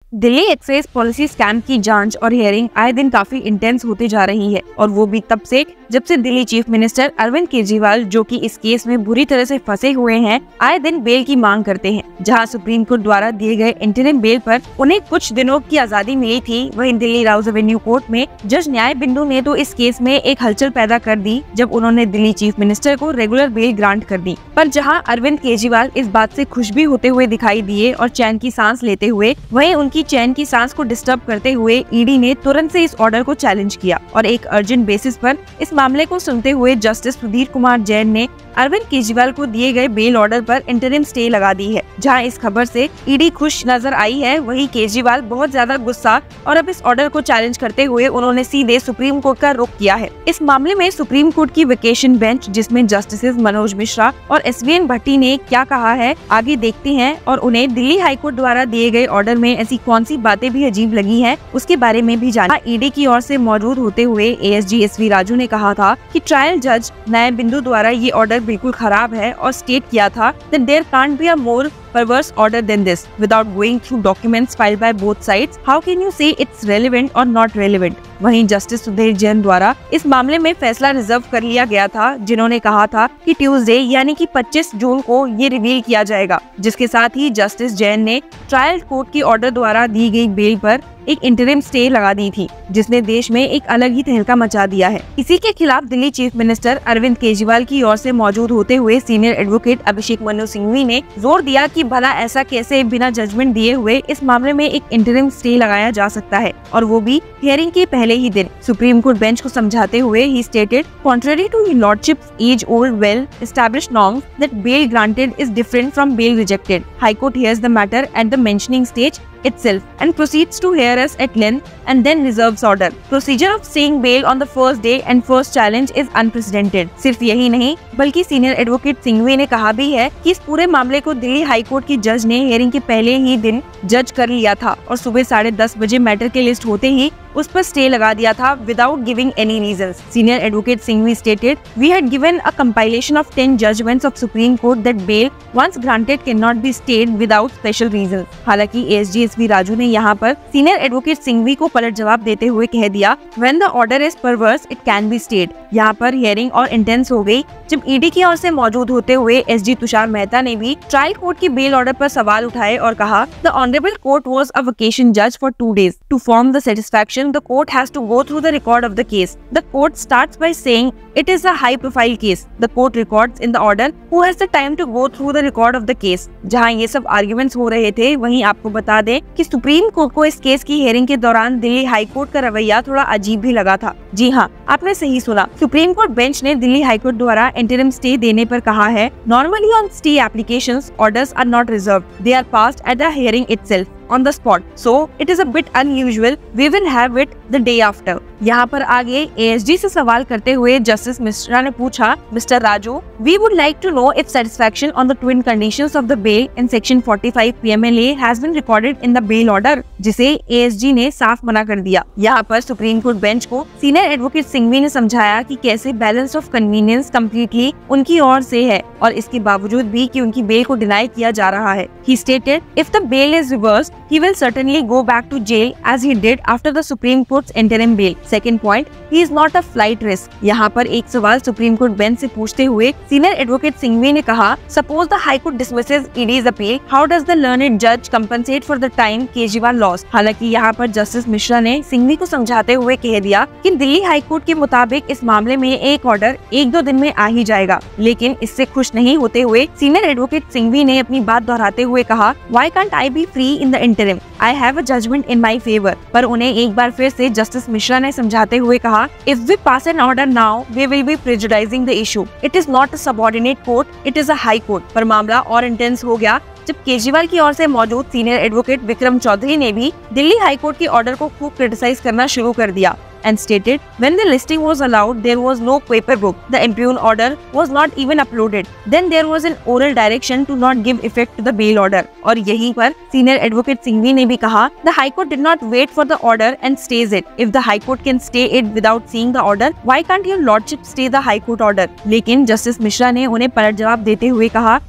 Delhi excise policy scam की जांच और हियरिंग आए दिन काफी इंटेंस होते जा रही है और वो भी तब से जब से दिल्ली चीफ मिनिस्टर अरविंद केजरीवाल, जो कि इस केस में बुरी तरह से फंसे हुए हैं, आए दिन बेल की मांग करते हैं। जहां सुप्रीम कोर्ट द्वारा दिए गए इंटरिम बेल पर उन्हें कुछ दिनों की आजादी मिली थी, वहीं दिल्ली राउज एवेन्यू कोर्ट में जज न्याय बिंदु ने तो इस केस में एक हलचल पैदा कर दी जब उन्होंने दिल्ली चीफ मिनिस्टर को रेगुलर बेल ग्रांट कर दी। पर जहाँ अरविंद केजरीवाल इस बात से खुश भी होते हुए दिखाई दिए और चैन की सांस लेते हुए, वहीं उनकी चैन की सांस को डिस्टर्ब करते हुए ईडी ने तुरंत से इस ऑर्डर को चैलेंज किया और एक अर्जेंट बेसिस पर इस मामले को सुनते हुए जस्टिस सुधीर कुमार जैन ने अरविंद केजरीवाल को दिए गए बेल ऑर्डर पर इंटरिम स्टे लगा दी है। जहां इस खबर से ईडी खुश नजर आई है, वहीं केजरीवाल बहुत ज्यादा गुस्सा और अब इस ऑर्डर को चैलेंज करते हुए उन्होंने सीधे सुप्रीम कोर्ट का रुख किया है। इस मामले में सुप्रीम कोर्ट की वेकेशन बेंच, जिसमें जस्टिस मनोज मिश्रा और एसवीएन भट्टी ने क्या कहा है, आगे देखते हैं और उन्हें दिल्ली हाईकोर्ट द्वारा दिए गए ऑर्डर में ऐसी कौन सी बातें भी अजीब लगी हैं, उसके बारे में भी जाना। ईडी की ओर से मौजूद होते हुए एएसजी एसवी राजू ने कहा था कि ट्रायल जज न्याय बिंदु द्वारा ये ऑर्डर बिल्कुल खराब है और स्टेट किया था that there can't be a more perverse order than this without going through documents filed by both sides. How can you say it's relevant or not relevant? वहीं जस्टिस सुधीर जैन द्वारा इस मामले में फैसला रिजर्व कर लिया गया था, जिन्होंने कहा था कि ट्यूसडे यानी कि 25 जून को ये रिवील किया जाएगा। जिसके साथ ही जस्टिस जैन ने ट्रायल कोर्ट की ऑर्डर द्वारा दी गई बेल पर एक इंटरिम स्टे लगा दी थी, जिसने देश में एक अलग ही तहलका मचा दिया है। इसी के खिलाफ दिल्ली चीफ मिनिस्टर अरविंद केजरीवाल की ओर से मौजूद होते हुए सीनियर एडवोकेट अभिषेक मनु सिंघवी ने जोर दिया कि भला ऐसा कैसे बिना जजमेंट दिए हुए इस मामले में एक इंटरिम स्टे लगाया जा सकता है, और वो भी हियरिंग के पहले ही दिन। सुप्रीम कोर्ट बेंच को समझाते हुए ही stated, contrary to your lordship's age-old well-established norms that bail granted is different from bail rejected. High Court hears the matter at the mentioning stage itself and proceeds to hear us at length and then reserves order. Procedure of staying bail on the first day and first challenge is unprecedented. सिर्फ यही नहीं बल्कि senior advocate Singhvi ने कहा भी है कि इस पूरे मामले को दिल्ली हाई कोर्ट की जज ने हियरिंग के पहले ही दिन जज कर लिया था और सुबह 10:30 बजे मैटर के लिस्ट होते ही उस पर स्टे लगा दिया था without giving any reasons. Senior advocate Singhvi stated, "We had given a compilation of 10 judgments of Supreme Court that bail once granted cannot be stayed without special reasons." हालांकि ASG SV Raju ने यहाँ पर senior advocate Singhvi को पलट जवाब देते हुए कह दिया, "When the order is perverse, it can be stayed." यहाँ पर हियरिंग और इंटेंस हो गई जब ईडी की ओर से मौजूद होते हुए एसजी तुषार मेहता ने भी ट्रायल कोर्ट की बेल ऑर्डर पर सवाल उठाए और कहा, "The honorable court was a vacation judge for 2 days. To form the satisfaction, the court has to go through the record of the case. The court starts by saying it is a high-profile case. The court records in the order who has the time to go through the record of the case." जहाँ ये सब arguments हो रहे थे, वहीं आपको बता दें कि सुप्रीम कोर्ट को इस केस की हियरिंग के दौरान दिल्ली हाई कोर्ट का रवैया थोड़ा अजीब भी लगा था। जी हाँ, आपने सही सुना। सुप्रीम कोर्ट बेंच ने दिल्ली हाई कोर्ट द्वारा इंटरिम स्टे देने पर कहा है, "Normally on stay applications, orders are not reserved. They are passed at the hearing itself on the spot. So it is a bit unusual. We will have it the day after." यहाँ पर आगे ASG से सवाल करते हुए justice Mishra ने पूछा, "Mr. Raju, we would like to know if satisfaction on the twin conditions of the bail in section 45 PMLA has been recorded in the bail order," जिसे एएसजी ने साफ मना कर दिया। यहाँ पर सुप्रीम कोर्ट बेंच को सीनियर एडवोकेट सिंघवी ने समझाया कि कैसे बैलेंस ऑफ कन्वीनियंस कम्प्लीटली उनकी ओर से है और इसके बावजूद भी कि उनकी बेल को डिनाई किया जा रहा है। He stated, "If the bail is reversed, he will certainly go back to jail as he did after the Supreme Court's interim bail. Second point, he is not a flight risk." यहाँ पर एक सवाल supreme court bench से पूछते हुए senior advocate Singhvi ने कहा, "Suppose the High Court dismisses ED's appeal, how does the learned judge compensate for the time Kejriwal lost?" हालांकि यहाँ पर जस्टिस मिश्रा ने सिंघवी को समझाते हुए कह दिया कि दिल्ली हाई कोर्ट के मुताबिक इस मामले में एक ऑर्डर 1-2 दिन में आ ही जाएगा। लेकिन इससे खुश नहीं होते हुए सीनियर एडवोकेट सिंघवी ने अपनी बात दोहराते हुए कहा, "Why can't I be free in the interim? I have a judgment in my favor." पर उन्हें एक बार फिर से जस्टिस मिश्रा ने समझाते हुए कहा, "If we pass an order now, we will be prejudicing the issue. It is not a subordinate court, it is a high court." पर मामला और इंटेंस हो गया जब केजरीवाल की ओर से मौजूद सीनियर एडवोकेट विक्रम चौधरी ने भी दिल्ली हाई कोर्ट के ऑर्डर को खूब क्रिटिसाइज करना शुरू कर दिया and stated, "When the listing was allowed, there was no paper book. The impugned order was not even uploaded. Then there was an oral direction to not give effect to the bail order." और यहीं पर senior advocate Singhvi ने भी कहा, "The High Court did not wait for the order and stays it. If the High Court can stay it without seeing the order, why can't your lordship stay the High Court order?" लेकिन justice Mishra ने उन्हें पलट जवाब देते हुए कहा,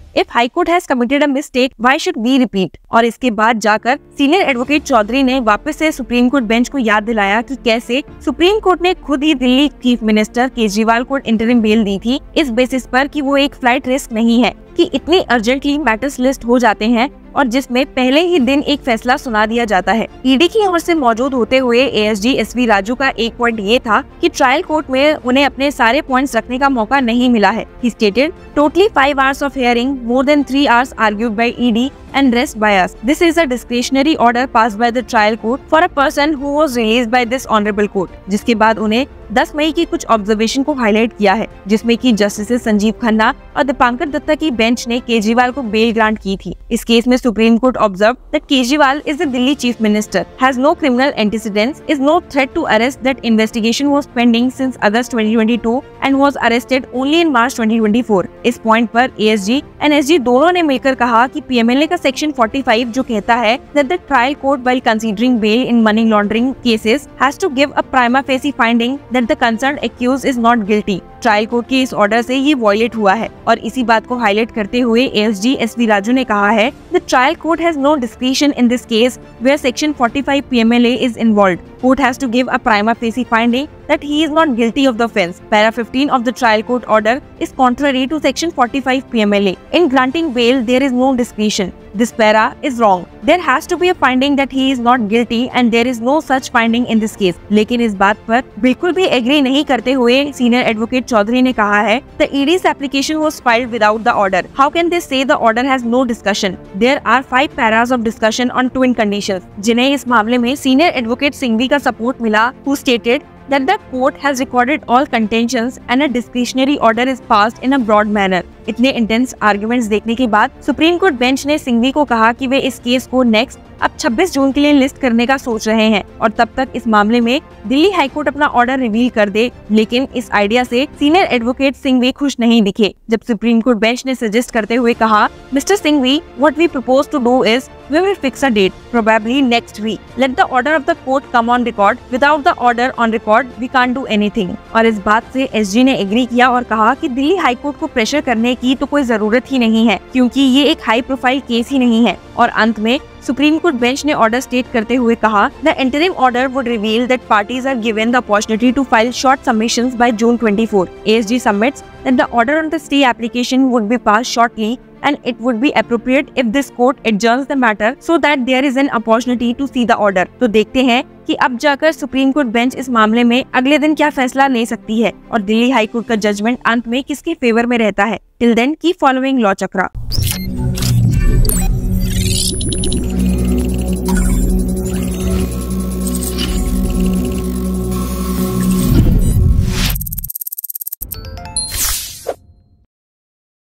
if high court has committed a mistake why should we repeat. और इसके बाद जाकर सीनियर एडवोकेट चौधरी ने वापस से सुप्रीम कोर्ट बेंच को याद दिलाया कि कैसे सुप्रीम कोर्ट ने खुद ही दिल्ली चीफ मिनिस्टर केजरीवाल को इंटरिम बेल दी थी इस बेसिस पर कि वो एक फ्लाइट रिस्क नहीं है, कि इतनी अर्जेंटली मैटर्स लिस्ट हो जाते हैं और जिसमें पहले ही दिन एक फैसला सुना दिया जाता है। ईडी की ओर से मौजूद होते हुए एएसजी एसवी राजू का एक पॉइंट ये था कि ट्रायल कोर्ट में उन्हें अपने सारे पॉइंट्स रखने का मौका नहीं मिला है। He stated, "Totally 5 hours of hearing, more than 3 hours argued by ED and rest by us. This is a discretionary order passed by the trial court for a person who was released by this honorable court." जिसके बाद उन्हें 10 मई की कुछ observation को highlight किया है, जिसमें कि जस्टिस संजीव खन्ना और दीपांकर दत्ता की बेंच ने केजरीवाल को बेल ग्रांट की थी। इस केस में supreme court observe that Kejriwal is the Delhi chief minister, has no criminal antecedents, is no threat to arrest, that investigation was pending since August 2022 and was arrested only in March 2024। इस point पर ASG and SG दोनों ने मिलकर कहा कि PMLA का section 45 जो कहता है that the trial court while considering bail in money laundering cases has to give a prima facie finding that the concerned accused is not guilty. Trial court के इस ऑर्डर से ये वॉयलेट हुआ है और इसी बात को हाईलाइट करते हुए एएसजी एसवी राजू ने कहा है the trial court has no discretion in this case where section 45 PMLA is involved. Court has to give a prima facie finding that he is not guilty of the offence. Para 15 of the trial court order is contrary to section 45 PMLA. In granting bail, there is no discretion. This para is wrong. There has to be a finding that he is not guilty and there is no such finding in this case. लेकिन इस बात पर बिल्कुल भी agree नहीं करते हुए senior advocate Chaudhary ने कहा है The ED's application was filed without the order. How can they say the order has no discussion? There are 5 paras of discussion on twin conditions, जिन्हें इस मामले में सीनियर एडवोकेट सिंघवी का सपोर्ट मिला, who stated that the court has recorded all contentions and a discretionary order is passed in a broad manner. इतने intense arguments देखने के बाद सुप्रीम कोर्ट बेंच ने सिंघवी को कहा कि वे इस केस को नेक्स्ट अब 26 जून के लिए लिस्ट करने का सोच रहे हैं और तब तक इस मामले में दिल्ली हाईकोर्ट अपना ऑर्डर रिवील कर दे। लेकिन इस आइडिया से सीनियर एडवोकेट सिंघवी खुश नहीं दिखे, जब सुप्रीम कोर्ट बेंच ने सजेस्ट करते हुए कहा mister Singhvi, what we propose to do is we will fix a date, probably next week. Let the order of the court come on record. Without the order on record, we can't do anything. और इस बात से SG ने agree किया और कहा कि Delhi high court को प्रेशर करने की तो कोई जरूरत ही नहीं है, क्योंकि ये एक हाई प्रोफाइल केस ही नहीं है। और अंत में सुप्रीम कोर्ट बेंच ने ऑर्डर स्टेट करते हुए कहा the interim order would reveal that parties are given the opportunity to file short submissions by June 24. ASG submits that the order on the stay application would be passed shortly and it would be appropriate if this court adjourns the matter so that there is an opportunity to see the order. तो देखते हैं कि अब जाकर supreme court bench इस मामले में अगले दिन क्या फैसला ले सकती है और दिल्ली हाई कोर्ट का जजमेंट अंत में किसके फेवर में रहता है। Till then keep following law चक्रा।